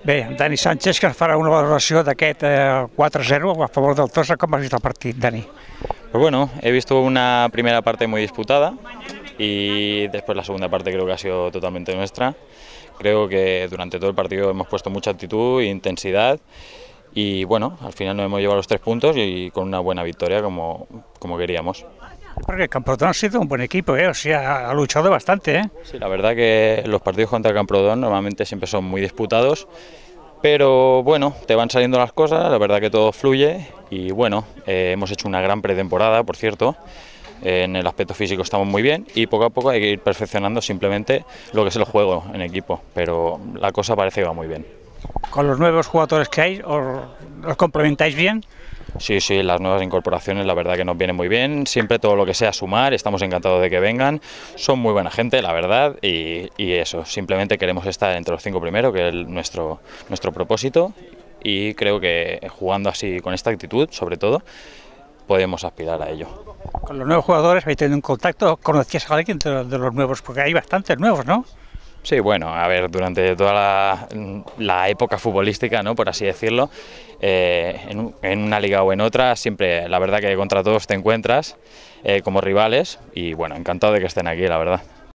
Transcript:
Bé, Dani Sánchez, que ens farà una valoració d'aquest 4-0 a favor del Tossa. Com has vist el partit, Dani? Pues bueno, he visto una primera parte muy disputada y después la segunda parte creo que ha sido totalmente nuestra. Creo que durante todo el partido hemos puesto mucha actitud e intensidad y bueno, al final nos hemos llevado los 3 puntos y con una buena victoria como queríamos. Porque Camprodón ha sido un buen equipo, o sea, ha luchado bastante, ¿eh? Sí, la verdad que los partidos contra Camprodón normalmente siempre son muy disputados, pero bueno, te van saliendo las cosas, la verdad que todo fluye y bueno, hemos hecho una gran pretemporada, por cierto. En el aspecto físico estamos muy bien y poco a poco hay que ir perfeccionando simplemente lo que es el juego en equipo, pero la cosa parece que va muy bien. Con los nuevos jugadores que hay, ¿os complementáis bien? Sí, sí, las nuevas incorporaciones la verdad que nos vienen muy bien, siempre todo lo que sea sumar, estamos encantados de que vengan, son muy buena gente la verdad y eso, simplemente queremos estar entre los 5 primeros, que es nuestro propósito y creo que jugando así con esta actitud sobre todo podemos aspirar a ello. Con los nuevos jugadores habéis tenido un contacto, ¿conocías a alguien de los nuevos? Porque hay bastantes nuevos, ¿no? Sí, bueno, a ver, durante toda la época futbolística, ¿no?, por así decirlo, en una liga o en otra, siempre la verdad que contra todos te encuentras como rivales y bueno, encantado de que estén aquí, la verdad.